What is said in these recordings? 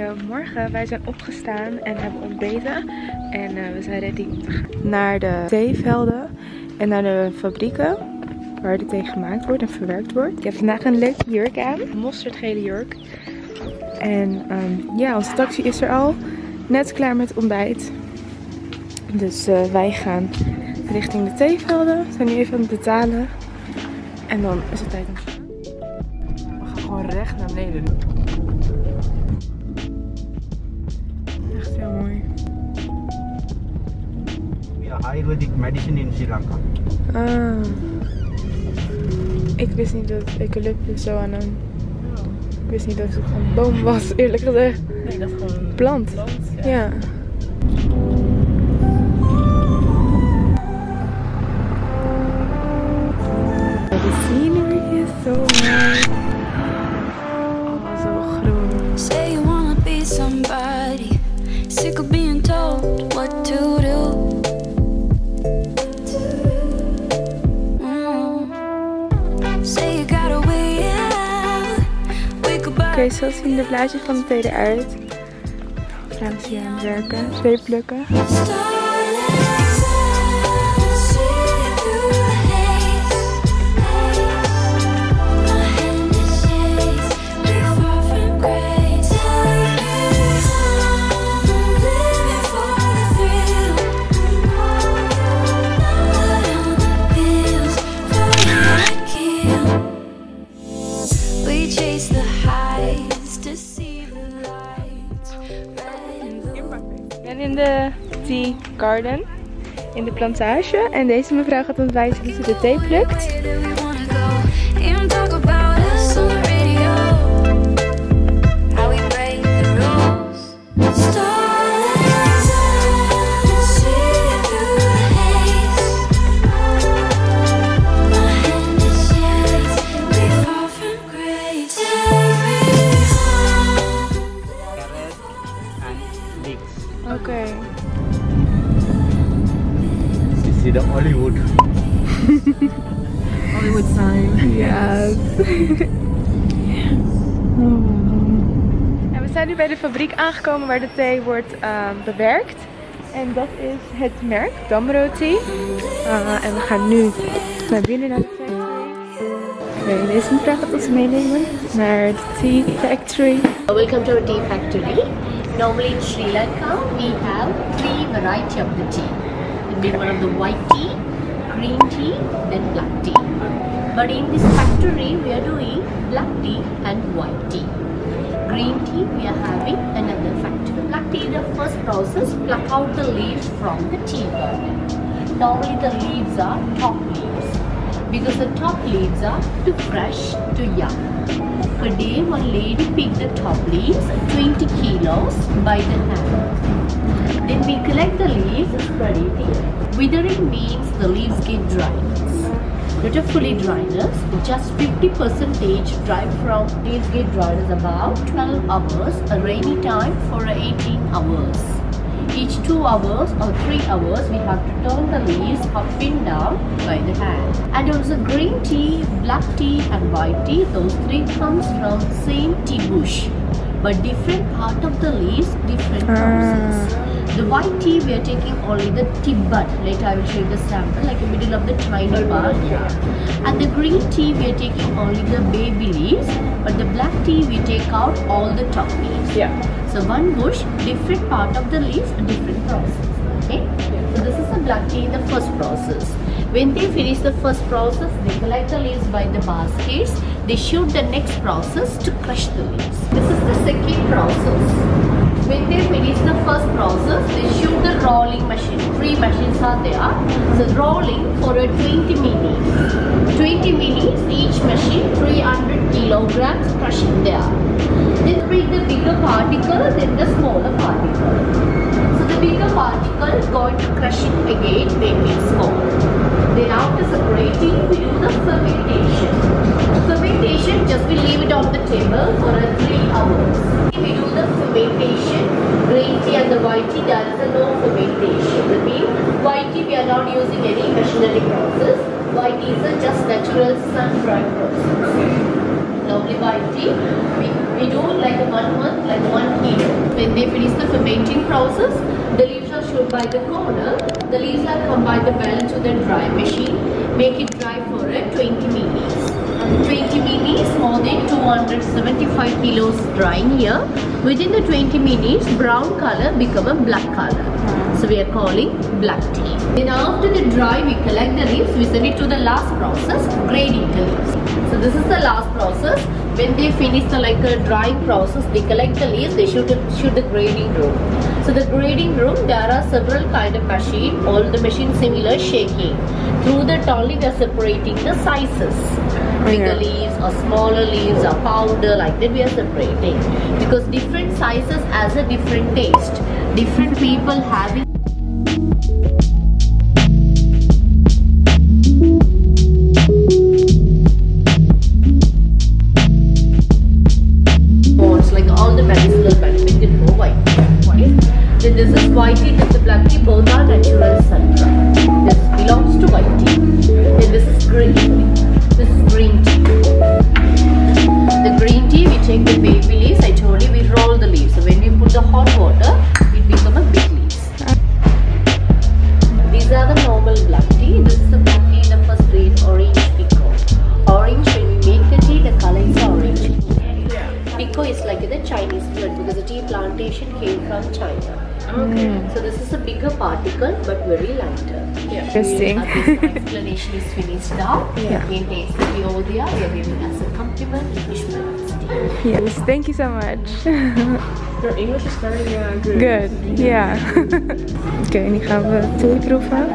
Goedemorgen, wij zijn opgestaan en hebben ontbeten. En we zijn ready om te gaan naar de theevelden en naar de fabrieken waar de thee gemaakt wordt en verwerkt wordt. Ik heb vandaag een leuke jurk aan, een mosterdgele jurk. En ja, onze taxi is er al, net klaar met ontbijt. Dus wij gaan richting de theevelden. We zijn nu even aan het betalen. En dan is het tijd om te gaan. We gaan gewoon recht naar beneden. Echt heel mooi. Ja, Ayurvedic medicine in Sri Lanka. Ah. Ik wist niet dat eucalyptus zo aan een... Ik wist niet dat het een boom was, eerlijk gezegd. Nee, dat is gewoon een plant. Ja. The scenery is so nice. Oh, zo groen. Say you wanna be somebody, sick of being told what to do. Say you gotta wait out. Oké, zo zien de blaadjes van de thee eruit. Vrouwen hier aan het werken, thee plukken. In de tea garden, in de plantage. En deze mevrouw gaat ons wijzen hoe ze de thee plukt. Oké. You see the Hollywood. Hollywood sign. Yes. En we zijn nu bij de fabriek aangekomen waar de thee wordt bewerkt. En dat is het merk Damro Tea. En we gaan nu naar binnen naar de factory. Oké, deze mevrouw gaat ons meenemen naar de tea factory. Welcome to our tea factory. Normally in Sri Lanka, we have 3 varieties of the tea. We one of the white tea, green tea, then black tea. But in this factory, we are doing black tea and white tea. Green tea, we are having another factory. Black tea, the first process, pluck out the leaves from the tea garden. Normally the leaves are top leaves, because the top leaves are too fresh, too young. Per day, one lady picked the top leaves, 20 kilos by the hand. Then we collect the leaves, spread it here. Withering means the leaves get dryness. Not a fully dryness, just 50% dry from leaves get dryness about 12 hours, a rainy time for 18 hours. Each 2 hours or 3 hours, we have to turn the leaves up and down by the hand. And also green tea, black tea and white tea, those 3 comes from the same tea bush. But different part of the leaves, different process. The white tea, we are taking only the tea bud. Later I will show you the sample, like the middle of the tiny part. And the green tea, we are taking only the baby leaves. But the black tea, we take out all the top leaves. Yeah. So one bush, different part of the leaves, a different process. Okay? So this is the black tea in the first process. When they finish the first process, they collect the leaves by the baskets. They shoot the next process to crush the leaves. This is the second process. When they finish the first process, they shoot the rolling machine. 3 machines are there. So rolling for a 20 minutes. 20 minutes each machine, 300 kilograms crushing there. Then bring the bigger particle, then the smaller particle. So the bigger particle is going to crush it again, make it small. Then after separating, we do the fermentation. Fermentation, just we leave it on the table for 3 hours. We do the fermentation, green tea and the white tea, that is a no fermentation. That means white tea we are not using any machinery process. White tea is a just natural sun-dried process. lovely white tea. We do like a 1 month, like 1 kilo. When they finish the fermenting process, the leaves are shown by the corner. The leaves are come by the bell to the dry machine. Make it dry for 20 minutes. 20 minutes, more than 275 kilos drying here. Within the 20 minutes, brown color become a black color. So we are calling black tea. Then after the dry, we collect the leaves. We send it to the last process, grading the leaves. So this is the last process. When they finish the drying process, they collect the leaves. They shoot the grading room. So the grading room, there are several kind of machine. All the machines similar shaking. Through that only they are separating the sizes. Bigger leaves or smaller leaves or powder, like that we are separating. Because different sizes has a different taste. Different people having. Like all the medicinal benefits in more white tea. Then this is white tea, this is black tea, both are natural sun-dried. This belongs to white tea. Then this is green tea. This is green tea. The green tea, we take the baby leaves. I told you we roll the leaves. So when we put the hot water, it becomes a big leaves. These are the normal black tea. This is the black tea in the first grade, orange pico. Orange, when we make the tea, the color is orange. Pico is like the Chinese plant because the tea plantation came from China. Okay. So this is a bigger particle but very lighter. Interesting. This explanation is finished now. Again, taste the Piodia. We are giving as a compliment English tea. Yes, thank you so much. Your English is very good. Good, ja. Oké, nu gaan we thee proeven.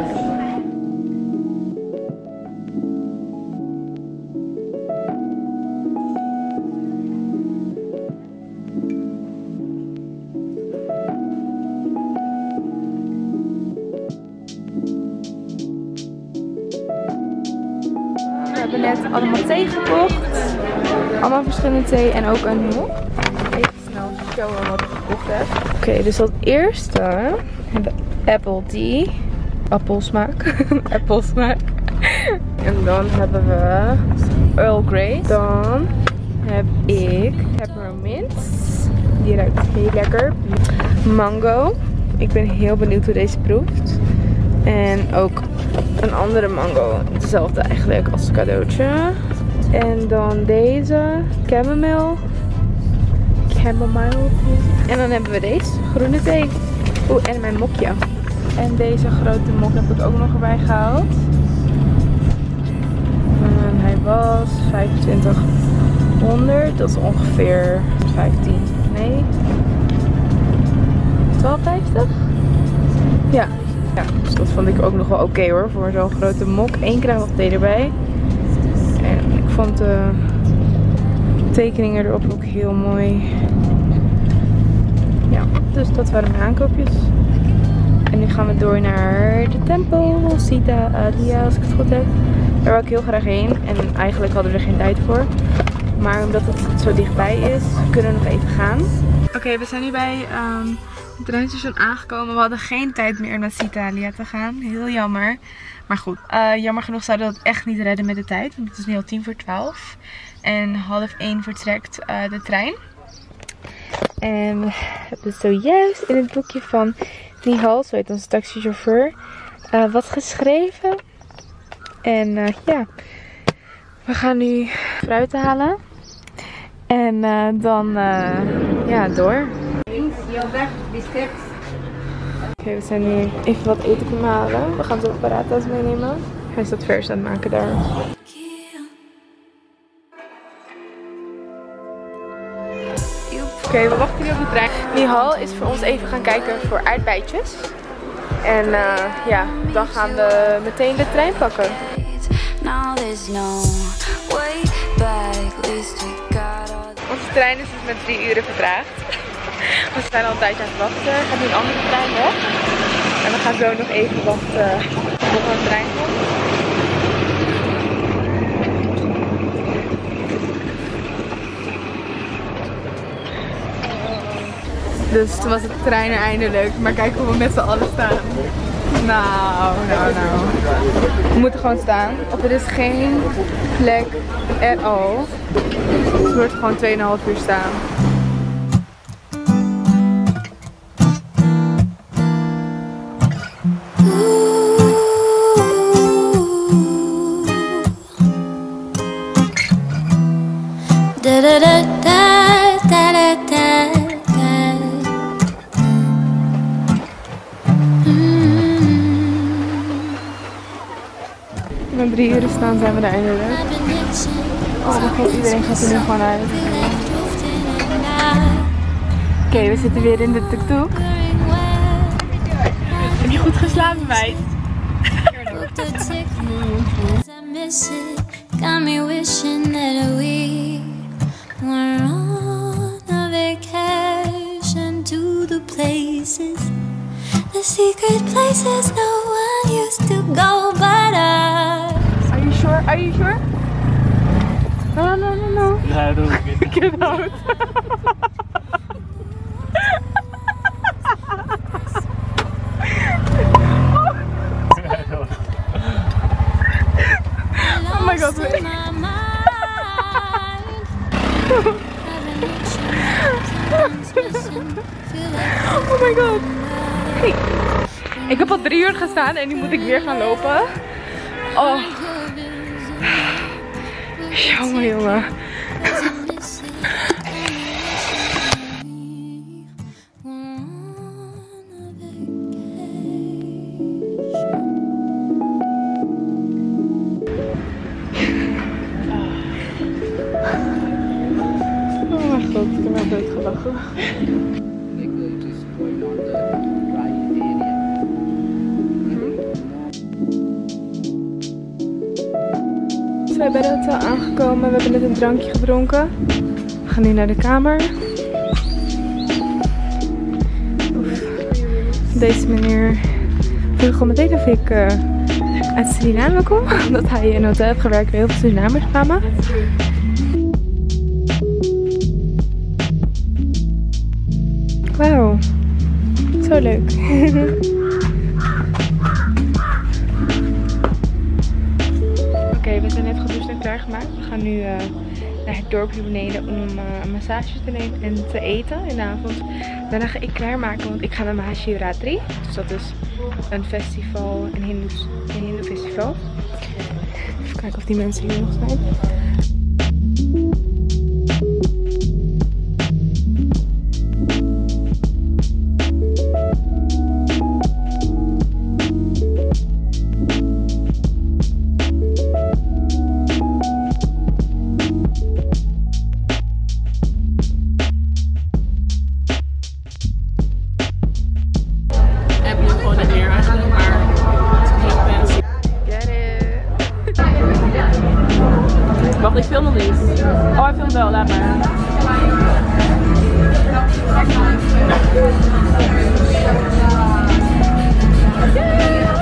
We hebben net allemaal thee gekocht. Allemaal verschillende thee en ook een mok. Even snel showen wat ik gekocht heb. Oké, dus als eerste hebben we apple tea. Appelsmaak. Appelsmaak. En dan hebben we Earl Grey. Dan heb ik peppermint. Die ruikt heel lekker. Mango. Ik ben heel benieuwd hoe deze proeft. En ook een andere mango. Hetzelfde eigenlijk als cadeautje. En dan deze. Chamomile. En dan hebben we deze. Groene thee. Oeh, en mijn mokje. En deze grote mok heb ik ook nog erbij gehaald. En hij was 2500. Dat is ongeveer 15. Nee. 12,50? Ja. Ja, dus dat vond ik ook nog wel oké hoor, voor zo'n grote mok. 1 krijg nog thee erbij. En ik vond de tekeningen erop ook heel mooi. Ja, dus dat waren mijn aankoopjes. En nu gaan we door naar de tempel, Sita Alia, als ik het goed heb. Daar wil ik heel graag heen. En eigenlijk hadden we er geen tijd voor. Maar omdat het zo dichtbij is, kunnen we nog even gaan. Oké, we zijn nu bij het treinstation aangekomen. We hadden geen tijd meer om naar Sita Alia te gaan. Heel jammer. Maar goed, jammer genoeg zouden we dat echt niet redden met de tijd. Want het is nu al 10:40. En 12:30 vertrekt de trein. En we hebben zojuist in het boekje van Nihal, zo heet onze taxichauffeur, wat geschreven. En ja, we gaan nu fruit halen. En dan ja, door. Oké, we zijn nu even wat eten komen halen. We gaan zo paraatha's meenemen. Hij is dat vers aan het maken daar. Oké, we wachten nu op de trein. Nihal is voor ons even gaan kijken voor aardbeidjes. En ja, dan gaan we meteen de trein pakken. Onze trein is dus met 3 uren vertraagd. We zijn al een tijdje aan het wachten. Er gaat nu een andere trein weg. En we gaan zo nog even wachten tot er een trein komt. Dus toen was het trein er eindelijk. Maar kijk hoe we met z'n allen staan. Nou. We moeten gewoon staan. Of er is geen plek at all. Dus het wordt gewoon 2,5 uur staan. Na 3 uur staan zijn we daar eindelijk. Oh mijn god, iedereen gaat er nu gewoon uit. Oké, we zitten weer in de tuk-tuk. Heb je goed geslapen, meid? Got me wishing that we were on a vacation to the places, the secret places no one used to go but us. Are you sure? Are you sure? No. Get out. Oh my god, wait. Oh my god. Hey. Ik heb al 3 uur gestaan en nu moet ik weer gaan lopen. Oh. Jongen. Oh mijn god, ik heb wel dood gelachen. We zijn bij het hotel aangekomen. We hebben net een drankje gedronken. We gaan nu naar de kamer. Oef. Deze meneer vroeg al meteen of ik uit Suriname kom. Omdat hij in een hotel heeft gewerkt waar heel veel Surinamers kwamen. Wauw. Zo leuk. Oké, we zijn net gedoucht en klaargemaakt. We gaan nu naar het dorpje beneden om een massage te nemen en te eten in de avond. Daarna ga ik klaarmaken, want ik ga naar Mahashivratri. Dus dat is een festival, een hindoe festival. Even kijken of die mensen hier nog zijn. Wacht, ik film nog niet. Oh, hij filmt wel, laat maar. Yeah.